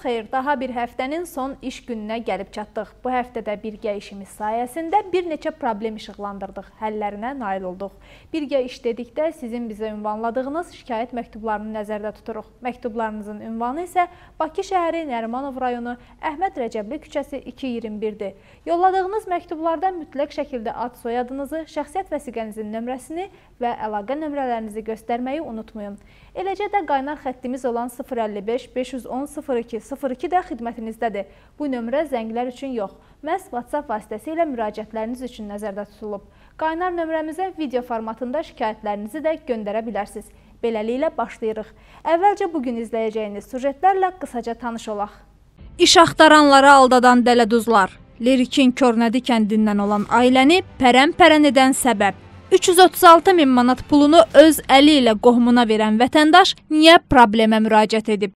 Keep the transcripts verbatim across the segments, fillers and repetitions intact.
xeyir, daha bir həftənin son iş gününə gəlib çatdıq. Bu həftədə birgə işimiz sayəsində bir neçə problem işıqlandırdıq, həllərinə nail olduq. Birgə iş dedikdə sizin bizə ünvanladığınız şikayət məktublarını nəzərdə tuturuq. Məktublarınızın ünvanı isə Bakı şəhəri Nərimanov rayonu Əhməd Rəcəbli küçəsi iki yüz iyirmi birdir. Yolladığınız məktublarda mütləq şəkildə ad soyadınızı, şəxsiyyət vəsiqənizin nömrəsini və əlaqə nömrələrinizi göstərməyi unutmayın. Eləcə də qaynar xəttimiz olan sıfır əlli beş beş yüz on sıfır iki sıfır iki də xidmətinizdədir. Bu nömrə zənglər üçün yox, məhz WhatsApp vasitəsilə müraciətləriniz üçün nəzərdə tutulub. Qaynar nömrəmizə video formatında şikayətlərinizi də göndərə bilərsiniz. Beləliklə başlayırıq. Əvvəlcə bugün izləyəcəyiniz sujetlərlə qısaca tanış olaq. İş axtaranları aldadan dələduzlar, Lerikin Körnədi kəndindən olan ailəni pərən-pərən edən səbəb. üç yüz otuz altı min manat pulunu öz əli ilə qohumuna verən vətəndaş niyə problemə müraciət edib?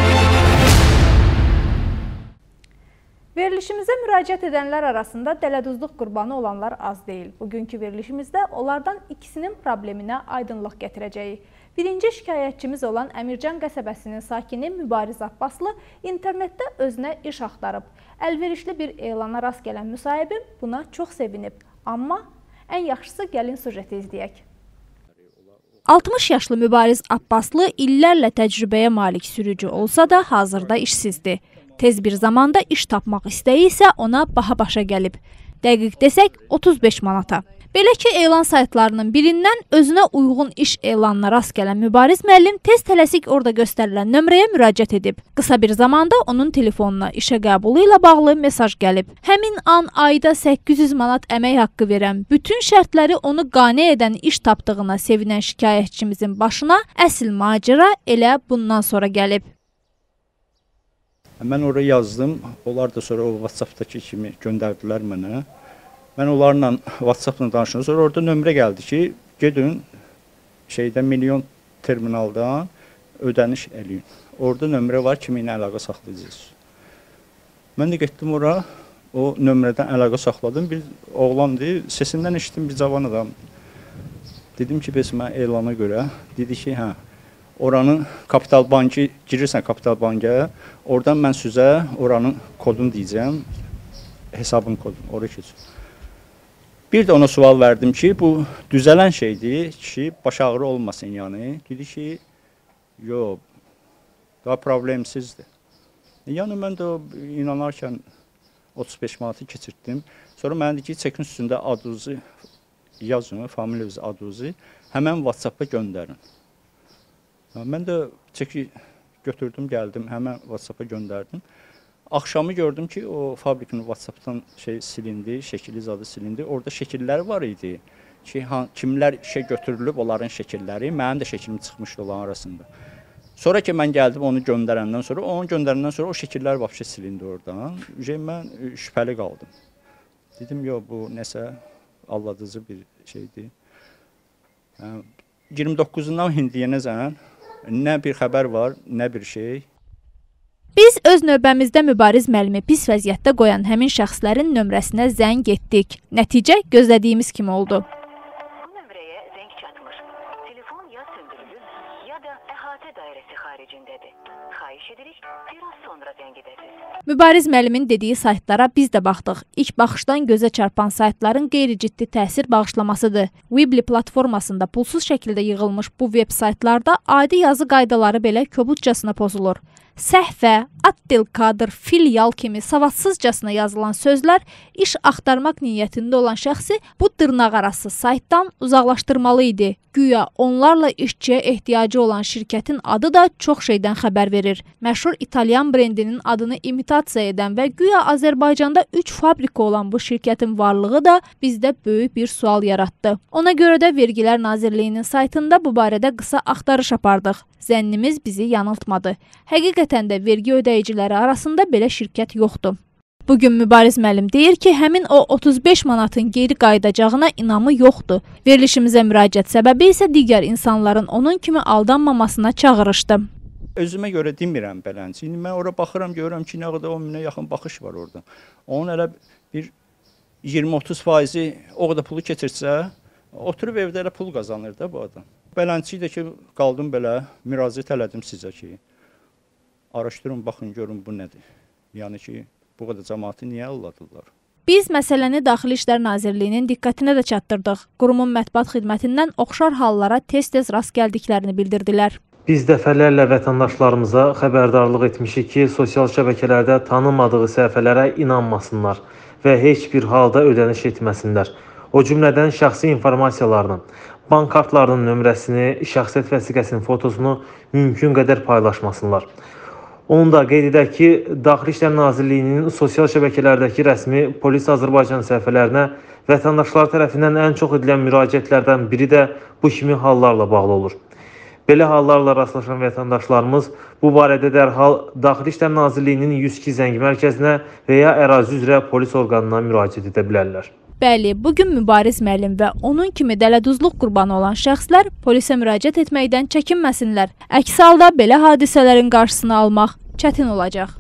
Verilişimizə müraciət edənlər arasında dələduzluq qurbanı olanlar az deyil. Bugünkü verilişimizdə onlardan ikisinin probleminə aydınlıq gətirəcəyik. Birinci şikayətçimiz olan Əmircan qəsəbəsinin sakini Mübariz Abbaslı internetdə özünə iş axtarıb. Əlverişli bir elana rast gələn müsahibim buna çox sevinib. Amma ən yaxşısı gəlin sujeti izləyək. altmış yaşlı Mübariz Abbaslı illərlə təcrübəyə malik sürücü olsa da hazırda işsizdir. Tez bir zamanda iş tapmaq istəyi isə ona baha başa gəlib. Dəqiq desək otuz beş manata. Belə ki, elan saytlarının birindən özünə uyğun iş elanına rast gələn Mübariz müəllim tez tələsik orada göstərilən nömrəyə müraciət edib. Qısa bir zamanda onun telefonuna işə qəbulu ilə bağlı mesaj gəlib. Həmin an ayda səkkiz yüz manat əmək haqqı verən, bütün şərtləri onu qane edən iş tapdığına sevinən şikayətçimizin başına əsl macəra elə bundan sonra gəlib. Mən oraya yazdım, onlar da sonra o WhatsApp'dakı kimi göndərdilər mənə. Mən onlarla WhatsApp-la danışdım. Sonra orada nömrə gəldi ki, gedin şeydə milyon terminaldan ödəniş eləyin. Orada nömrə var, kimi ilə əlaqə saxlayacaqsınız. Mən də getdim ora, o nömrədən əlaqə saxladım. Bir oğlandı, sesindən eşitdim bir cavan adam. Dedim ki, bəs mən elana görə. Dedi ki, hə, oranın Kapital Bankı, girirsən Kapital Bank'a, oradan mən sizə oranın kodunu deyəcəm, hesabın kodunu, oraya keçin. Bir də ona sual verdim ki, bu düzələn şeydir ki, baş ağrı olmasın yəni. Dedi ki, yox, daha problemsizdir. Yəni mən də inanarkən otuz beş manatı keçirtdim. Sonra mənə dedi ki, çekin üstündə adınızı yazın, familiyanızı, adınızı həmən WhatsApp-a göndərin. Mən də çeki götürdüm, gəldim, həmən WhatsApp-a göndərdim. Axşamı gördüm ki, o fabrikinin WhatsApp-dan şey silindi, şəkili zadı silindi. Orada şəkilləri var idi ki, kimlər işə götürülüb, onların şəkilləri, mənim də şəkilim çıxmışdı onların arasında. Sonra ki, mən gəldim onu göndərəndən sonra, onu göndərəndən sonra o şəkillər vəbşə silindi oradan. Mən şübhəli qaldım. Dedim, yox, bu nəsə aldadıcı bir şeydir. iyirmi doqquzundan indiyənəcən nə bir xəbər var, nə bir şey. Biz öz növbəmizdə Mübariz müəllimi pis vəziyyətdə qoyan həmin şəxslərin nömrəsinə zəng etdik. Nəticə gözlədiyimiz kimi oldu. Bu nömrəyə zəng çatmır. Telefon ya söndürülür, ya da əhatə dairəsi xaricindədir. Xahiş edirik, biraz sonra zəng edəsiniz. Mübariz müəllimin dediyi saytlara biz də baxdıq. İlk baxışdan gözə çarpan saytların qeyri-ciddi təsir bağışlamasıdır. Weebly platformasında pulsuz şəkildə yığılmış bu web saytlarda adi yazı qaydaları belə kobudcasına pozulur. Səhvə, ad-dil kadr, filial kimi savadsızcasına yazılan sözlər iş axtarmaq niyyətində olan şəxsi bu dırnaqarası saytdan uzaqlaşdırmalı idi. Güya onlarla işçiyə ehtiyacı olan şirkətin adı da çox şeydən xəbər verir. Məşhur İtalyan brendinin adını imitasiya edən və güya Azərbaycanda üç fabrika olan bu şirkətin varlığı da bizdə böyük bir sual yaratdı. Ona görə də Vergilər Nazirliyinin saytında bu barədə qısa axtarış apardıq. Zənnimiz bizi yanıltmadı. Həqiqətən də vergi ödəyiciləri arasında belə şirkət yoxdur. Bugün Mübariz müəllim deyir ki, həmin o otuz beş manatın geri qayıdacağına inamı yoxdur. Verilişimizə müraciət səbəbi isə digər insanların onun kimi aldanmamasına çağırışdı. Özümə görə demirəm belənci. İndi mən ora baxıram, görürəm ki, nə qədər on minə yaxın baxış var orada. Onun elə bir iyirmi otuz faizi o qədər pulu keçirsə, oturub evdə elə pul qazanır da bu adam. Belənci də ki, qaldım belə, müraciət elədim sizə ki, Araşdırın, baxın, görün bu nədir. Yəni ki, bu qədər cəmaatı niyə alladırlar? Biz məsələni Daxili İşlər Nazirliyinin diqqətinə də çatdırdıq. Qurumun mətbuat xidmətindən oxşar hallara tez-tez rast gəldiklərini bildirdilər. Biz dəfələrlə vətəndaşlarımıza xəbərdarlıq etmişik ki, sosial şəbəkələrdə tanınmadığı səhifələrə inanmasınlar və heç bir halda ödəniş etməsinlər. O cümlədən şəxsi informasiyalarının, bank kartlarının nömrəsini, şəxsiyyət vəsiqəsinin fotosunu mümkün qədər paylaşmasınlar. Onu da qeyd edək ki, Daxili İşlər Nazirliyinin sosial şəbəkələrdəki rəsmi Polis Azərbaycan səhifələrinə vətəndaşlar tərəfindən ən çox edilən müraciətlərdən biri də bu kimi hallarla bağlı olur. Belə hallarla rastlaşan vətəndaşlarımız bu barədə dərhal Daxili İşlər Nazirliyinin yüz iki zəng mərkəzinə və ya ərazi üzrə polis orqanına müraciət edə bilərlər. Bəli, bugün Mübariz müəllim və onun kimi dələduzluq qurbanı olan şəxslər polisə müraciət etməkdən çəkinməsinlər. Əks halda belə hadisələrin qarşısını almaq çətin olacaq.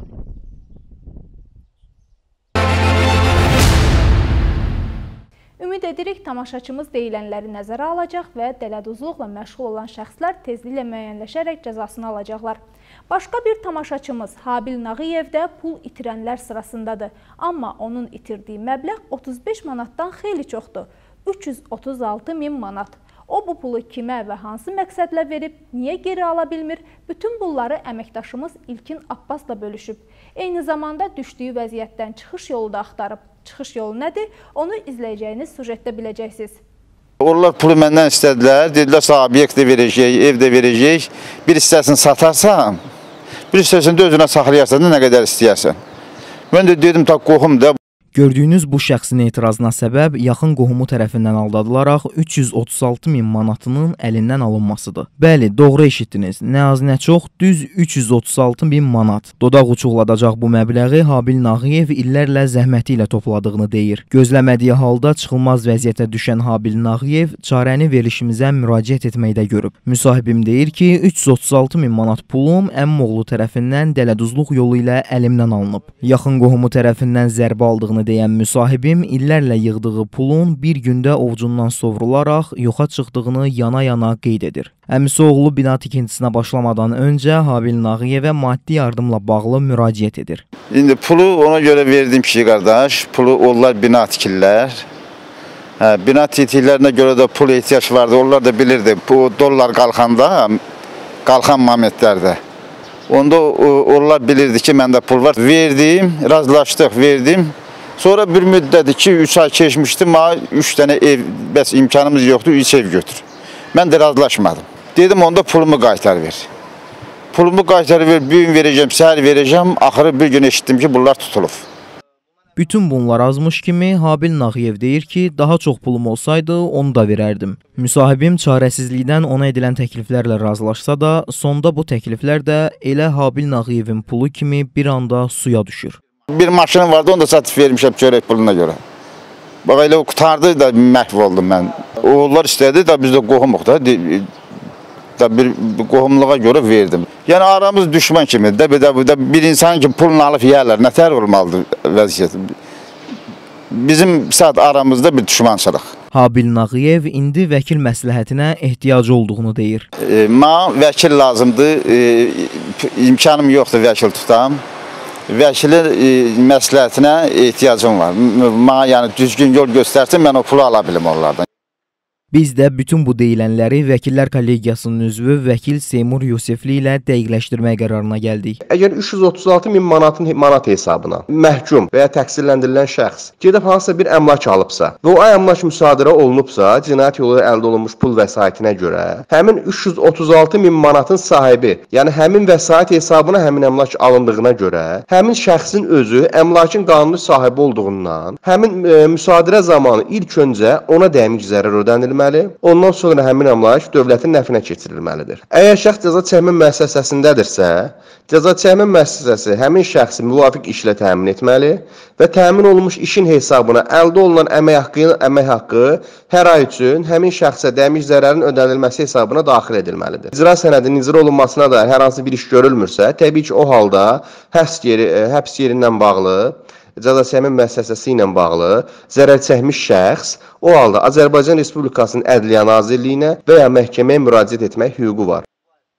Ümid edirik, tamaşaçımız deyilənləri nəzərə alacaq və dələduzluqla məşğul olan şəxslər tezliklə müəyyənləşərək cəzasını alacaqlar. Başqa bir tamaşaçımız Habil Nağıyev də pul itirənlər sırasındadır. Amma onun itirdiyi məbləğ otuz beş manatdan xeyli çoxdur. üç yüz otuz altı min manat. O bu pulu kimə və hansı məqsədlə verib, niyə geri ala bilmir? Bütün bunları əməkdaşımız İlkin Abbasla bölüşüb. Eyni zamanda düşdüyü vəziyyətdən çıxış yolu da axtarıb. Çıxış yolu nədir? Onu izləyəcəyiniz sujetdə biləcəksiniz. Onlar pulu məndən istədilər. Dedilər, sağ obyekt də verəcək, ev də verəcək. Bir hissəsini satarsan, bir hissəsini də özünə saxlayarsan da nə qədər istəyərsən. Mən də dedim, ta qohum da. Gördüyünüz bu şəxsin etirazına səbəb yaxın qohumu tərəfindən aldadılaraq üç yüz otuz altı min manatının əlindən alınmasıdır. Bəli, doğru eşitdiniz. Nə az nə çox, düz üç yüz otuz altı min manat. Dodaq uçuqladacaq bu məbləği Habil Nağıyev illərlə zəhməti ilə topladığını deyir. Gözləmədiyi halda çıxılmaz vəziyyətə düşən Habil Nağıyev çarəni verilişimizə müraciət etməkdə görüb. Müsahibim deyir ki, üç yüz otuz altı min manat pulum əmmoğlu tərəfindən dələduzluq yolu ilə əlimdən alınıb. Yaxın qohumu tərəfindən zərbə aldığını deyən müsahibim illərlə yığdığı pulun bir gündə ovcundan sovrularaq yoxa çıxdığını yana-yana qeyd edir. Əmisi oğlu bina tikintisinə başlamadan öncə Habil Nağıyevə maddi yardımla bağlı müraciət edir. İndi pulu ona görə verdim ki, qardaş, pulu onlar bina tikirlər. Hə, bina tikirlərinə görə də pul ehtiyac vardı. Onlar da bilirdi, bu dollar qalxanda, qalxan momentlərdə. Onda onlar bilirdi ki, məndə pul var. Verdim, razılaşdıq, verdim. Sonra bir müddət iki üç ay keçmişdi, mənə üç dənə ev, bəs imkanımız yoxdur, üç ev götür. Mən də razılaşmadım. Dedim, onda pulumu qaytar ver. Pulumu qaytar ver, bir gün verəcəm, səhər verəcəm, axırı bir gün eşitdim ki, bunlar tutulub. Bütün bunlar azmış kimi Habil Nağıyev deyir ki, daha çox pulum olsaydı onu da verərdim. Müsahibim çarəsizlikdən ona edilən təkliflərlə razılaşsa da, sonda bu təkliflər də elə Habil Nağıyevin pulu kimi bir anda suya düşür. Bir maşınım vardı, onu da satıb vermişəm çörək puluna görə. Bax, elə o qutardı da məhv oldum mən. Oğullar istədi da biz də qohumuq da, da bir qohumluğa görə verdim. Yəni aramız düşman kimi, də bir, də bir insan ki pulunu alıb yiyərlər, nətər olmalıdır vəziyyət. Bizim saat aramızda bir düşmançılıq. Habil Nağıyev indi vəkil məsləhətinə ehtiyacı olduğunu deyir. E, Mənə vəkil lazımdır, e, imkanım yoxdur vəkil tutam. Vəkilin e, məsləhətinə ehtiyacım var. Mənə yəni düzgün yol göstərsin, mən o pulu ala bilim onlardan. Biz də bütün bu deyilənləri Vəkillər Kollegiyasının üzvü vəkil Seymur Yusifli ilə dəqiqləşdirmək qərarına gəldik. Əgər üç yüz otuz altı min manatın manat hesabına məhkum və ya təqsirləndirilən şəxs gedib hansısa bir əmlak alıbsa və o əmlak müsadirə olunubsa, cinayət yolu əldə olunmuş pul vəsaitinə görə, həmin üç yüz otuz altı min manatın sahibi, yəni həmin vəsait hesabına həmin əmlak alındığına görə, həmin şəxsin özü əmlakın qanuni sahibi olduğundan, həmin e, müsadirə zamanı ilk öncə ona dəmik zərər ödənilməlidir. Ondan sonra həmin əmlak dövlətin nəfinə keçirilməlidir. Əgər şəxs cəza çəkmə müəssisəsindədirsə, cəza çəkmə müəssisəsi həmin şəxsi müvafiq işlə təmin etməli və təmin olunmuş işin hesabına əldə olunan əmək haqqı, əmək haqqı hər ay üçün həmin şəxsə dəmik zərərin ödənilməsi hesabına daxil edilməlidir. İcra sənədinin icra olunmasına da hər hansı bir iş görülmürsə, təbii ki, o halda həbs yeri, həbs yerindən bağlı, cəza çəkmə müəssisəsi ilə bağlı zərər çəkmiş şəxs o halda Azərbaycan Respublikasının Ədliyyə Nazirliyinə və ya məhkəməyə müraciət etmək hüququ var.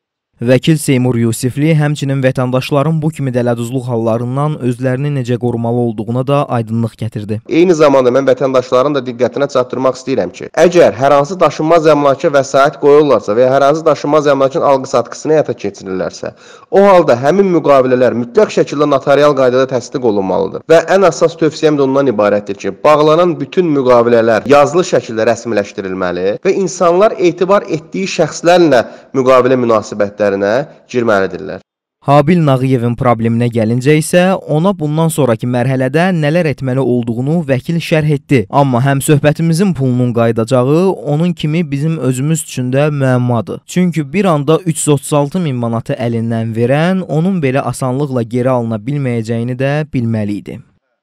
Vəkil Seymur Yusifli həmçinin vətəndaşların bu kimi dələduzluq hallarından özlərini necə qorumalı olduğuna da aydınlıq gətirdi. Eyni zamanda mən vətəndaşların da diqqətinə çatdırmaq istəyirəm ki, əgər hər hansı daşınmaz əmlaka vəsait qoyurlarsa və ya hər hansı daşınmaz əmlakın alqı-satqısını həyata keçirirlərsə, o halda həmin müqavilələr mütləq şəkildə notarial qaydada təsdiq olunmalıdır. Və ən əsas tövsiyəm də ondan ibarətdir ki, bağlanan bütün müqavilələr yazılı şəkildə rəsmiləşdirilməli və insanlar etibar etdiyi şəxslərlə müqavilə münasibətləri girməlidirlər. Habil Nağıyevin probleminə gəlincə isə ona bundan sonraki mərhələdə nələr etməli olduğunu vəkil şərh etdi. Amma həm söhbətimizin pulunun qayıdacağı onun kimi bizim özümüz üçün də müəmmadır. Çünki bir anda üç yüz otuz altı min manatı əlindən verən onun belə asanlıqla geri alına bilməyəcəyini də bilməli idi.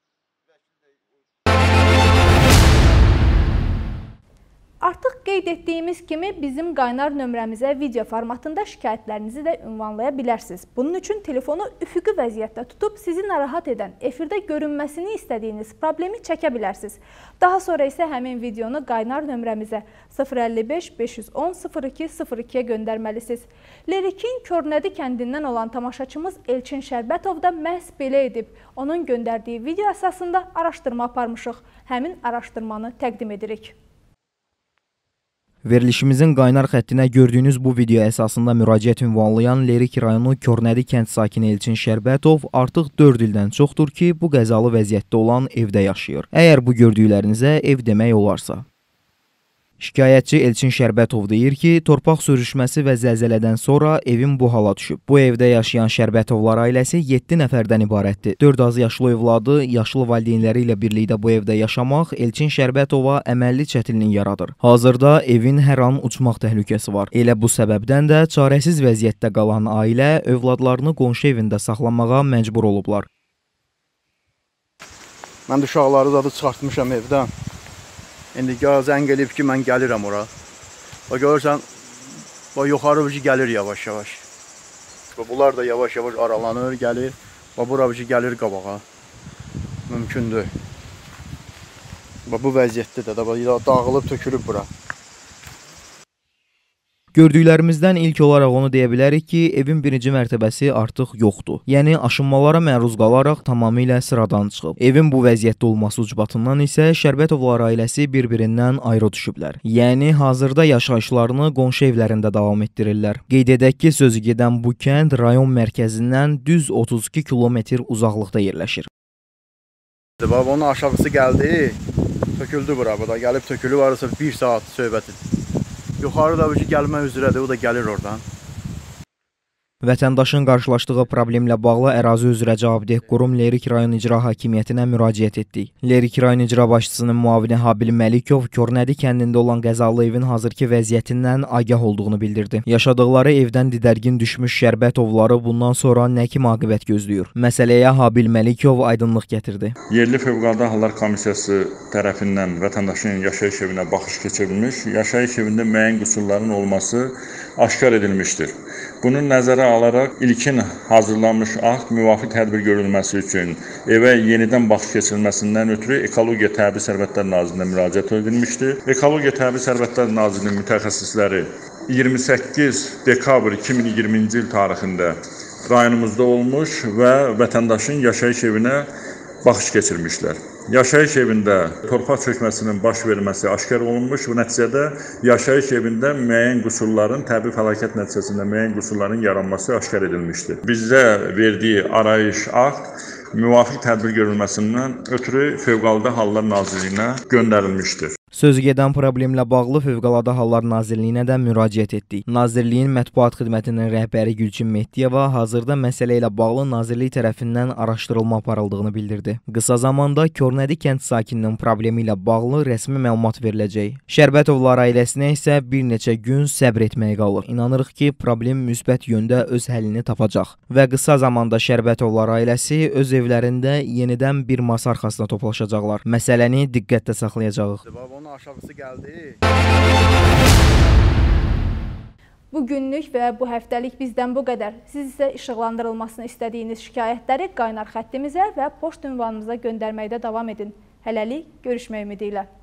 Artıq qeyd etdiyimiz kimi bizim qaynar nömrəmizə video formatında şikayətlərinizi də ünvanlaya bilərsiniz. Bunun üçün telefonu üfüqi vəziyyətdə tutub sizi narahat edən, efirdə görünməsini istədiyiniz problemi çəkə bilərsiniz. Daha sonra isə həmin videonu qaynar nömrəmizə sıfır əlli beş beş yüz on sıfır iki sıfır ikiyə göndərməlisiniz. Lerikin Körnədi kəndindən olan tamaşaçımız Elçin Şərbətov da məhz belə edib. Onun göndərdiyi video əsasında araşdırma aparmışıq. Həmin araşdırmanı təqdim edirik. Verilişimizin qaynar xəttinə gördüyünüz bu video əsasında müraciət ünvanlayan Lerik rayonu Körnədi kənd sakini Elçin Şərbətov artıq dörd ildən çoxdur ki, bu qəzalı vəziyyətdə olan evdə yaşayır. Əgər bu gördüklərinizə ev demək olarsa. Şikayətçi Elçin Şərbətov deyir ki, torpaq sürüşməsi və zəlzələdən sonra evin bu hala düşüb. Bu evdə yaşayan Şərbətovlar ailəsi yeddi nəfərdən ibarətdir. dörd az yaşlı övladı, yaşlı valideynləri ilə birlikdə bu evdə yaşamaq Elçin Şərbətova əməlli çətinlik yaradır. Hazırda evin hər an uçmaq təhlükəsi var. Elə bu səbəbdən də çarəsiz vəziyyətdə qalan ailə övladlarını qonşu evində saxlamağa məcbur olublar. Mən də uşaqları da çıxartmışam evdən. İndi zəng eləyib ki, mən gəlirəm ora. O görürsən, yuxarı ucu gəlir yavaş-yavaş. Bunlar da yavaş-yavaş aralanır, gəlir. Bura ucu gəlir qabağa. Mümkündür. Bu vəziyyətdə də dağılıb, tökülüb bura. Gördüklərimizdən ilk olaraq onu deyə bilərik ki, evin birinci mərtəbəsi artıq yoxdur. Yəni, aşınmalara məruz qalaraq tamamilə sıradan çıxıb. Evin bu vəziyyətdə olması ucbatından isə Şərbətovlar ailəsi bir-birindən ayrı düşüblər. Yəni, hazırda yaşayışlarını qonşu evlərində davam etdirirlər. Qeyd edək ki, sözü gedən bu kənd rayon mərkəzindən düz otuz iki kilometr uzaqlıqda yerləşir. Onun aşağısı gəldi, töküldü bura, bu da gəlib tökülü varsa bir saat söhbəti. Yuxarı da gəlmək üzrədir, o da gəlir oradan. Vətəndaşın qarşılaşdığı problemlə bağlı ərazi üzrə cavabdeh qurum Lerik rayon icra hakimiyyətinə müraciət etdik. Lerik rayon icra başçısının müavini Habil Məlikov Körnədi kəndində olan qəzalı evin hazırki vəziyyətindən agah olduğunu bildirdi. Yaşadıqları evdən didərgin düşmüş Şərbətovları bundan sonra nə kimi aqibət gözləyir? Məsələyə Habil Məlikov aydınlıq gətirdi. Yerli Fövqəladə Hallar Komissiyası tərəfindən vətəndaşın yaşayış evinə baxış keçirilmiş, yaşayış evində müəyyən qüsurların olması aşkar edilmişdir. Bunun nəzərə alaraq ilkin hazırlanmış akt müvafiq tədbir görülməsi üçün evə yenidən baxış keçirilməsindən ötürü Ekologiya Təbii Sərvətlər Nazirliyinə müraciət edilmişdir. Ekologiya Təbii Sərvətlər Nazirliyinin mütəxəssisləri iyirmi səkkiz dekabr iki min iyirminci il tarixində rayonumuzda olmuş və vətəndaşın yaşayış evinə baxış keçirmişlər. Yaşayış evində torpaq çökməsinin baş verməsi aşkar olunmuş və nəticədə yaşayış evində müəyyən qüsurların, təbii fəlakət nəticəsində müəyyən qüsurların yaranması aşkar edilmişdir. Bizdə verdiyi arayış akt müvafiq tədbir görülməsindən ötürü Fövqəladə Hallar Nazirliyinə göndərilmişdir. Sözü gedən problemlə bağlı Fövqəladə Hallar Nazirliyinə də müraciət etdik. Nazirliyin mətbuat xidmətinin rəhbəri Gülçin Mehdiyeva hazırda məsələ ilə bağlı Nazirlik tərəfindən araşdırılma aparıldığını bildirdi. Qısa zamanda Körnədi kənd sakininin problemi ilə bağlı rəsmi məlumat veriləcək. Şərbətovlar ailəsinə isə bir neçə gün səbr etməyə qalır. İnanırıq ki, problem müsbət yöndə öz həllini tapacaq və qısa zamanda Şərbətovlar ailəsi öz evlərində yenidən bir masa arxasına toplaşacaqlar. Məsələni diqqətdə saxlayacağıq. Onun aşağısı gəldi. Bu günlük və bu həftəlik bizdən bu qədər. Siz isə işıqlandırılmasını istədiyiniz şikayətləri qaynar xəttimizə və poçt ünvanımıza göndərməkdə davam edin. Hələlik görüşmək ümidi ilə.